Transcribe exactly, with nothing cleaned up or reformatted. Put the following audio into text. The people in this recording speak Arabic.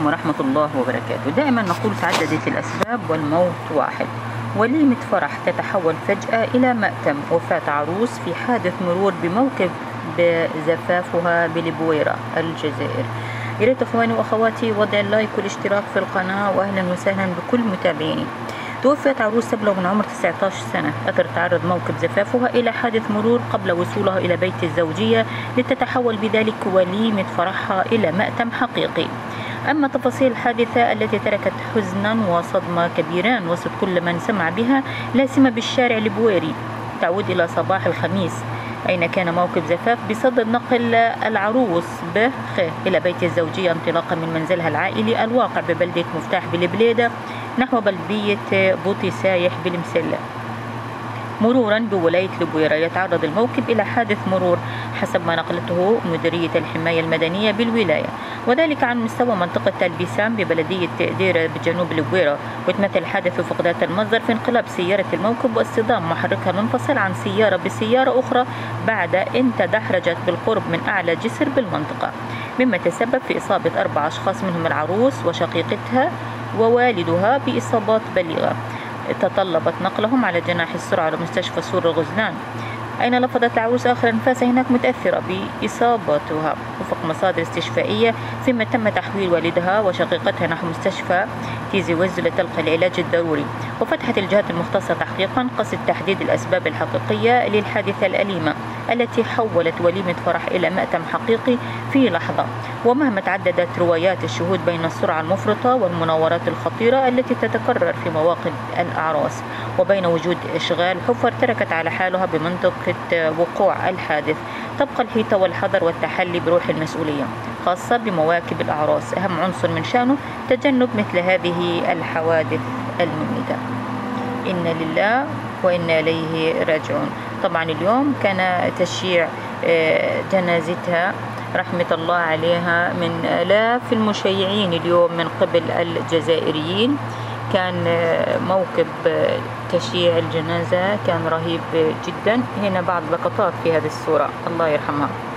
عليكم ورحمة الله وبركاته. دائما نقول تعددت الأسباب والموت واحد. وليمة فرح تتحول فجأة إلى مأتم، وفاة عروس في حادث مرور بموكب بزفافها بلبويرة الجزائر. يا ريت اخواني واخواتي وضع اللايك والاشتراك في القناة، واهلا وسهلا بكل متابعيني. توفيت عروس تبلغ من عمر تسعة عشر سنة أثر تعرض موكب زفافها إلى حادث مرور قبل وصولها إلى بيت الزوجية، لتتحول بذلك وليمة فرحها إلى مأتم حقيقي. أما تفاصيل الحادثة التي تركت حزنا وصدمة كبيران وسط كل من سمع بها، لا سيما بالشارع البويري، تعود إلى صباح الخميس، أين كان موكب زفاف بصدد نقل العروس بخ إلى بيت الزوجية انطلاقا من منزلها العائلي الواقع ببلدة مفتاح بالبليدة نحو بلدية بوطي سايح بالمسلة، مرورا بولاية البويرة. يتعرض الموكب إلى حادث مرور حسب ما نقلته مديرية الحماية المدنية بالولاية، وذلك عن مستوى منطقة البيسام ببلدية ديرة بجنوب البويرة. وتمثل الحادث في فقدات المصدر في انقلاب سيارة الموكب واصطدام محركها منفصل عن سيارة بسيارة أخرى بعد أن تدحرجت بالقرب من أعلى جسر بالمنطقة، مما تسبب في إصابة أربع أشخاص منهم العروس وشقيقتها ووالدها بإصابات بليغة، تطلبت نقلهم على جناح السرعة لمستشفى سور الغزلان، أين لفظت العروس آخر أنفاسها هناك متأثرة بإصابتها وفق مصادر استشفائية، فيما تم تحويل والدها وشقيقتها نحو مستشفى تيزي وز لتلقى العلاج الضروري. وفتحت الجهات المختصة تحقيقا قصد تحديد الأسباب الحقيقية للحادثة الأليمة التي حولت وليمة فرح إلى مأتم حقيقي في لحظة. ومهما تعددت روايات الشهود بين السرعة المفرطة والمناورات الخطيرة التي تتكرر في مواقف الأعراس، وبين وجود إشغال حفر تركت على حالها بمنطقة وقوع الحادث، تبقى الحيطة والحذر والتحلي بروح المسؤولية خاصة بمواكب الأعراس أهم عنصر من شأنه تجنب مثل هذه الحوادث المميتة. إنا لله وإنا إليه راجعون. طبعا اليوم كان تشييع جنازتها رحمة الله عليها من آلاف المشيعين اليوم من قبل الجزائريين. كان موكب تشييع الجنازة كان رهيب جدا. هنا بعض لقطات في هذه الصورة، الله يرحمها.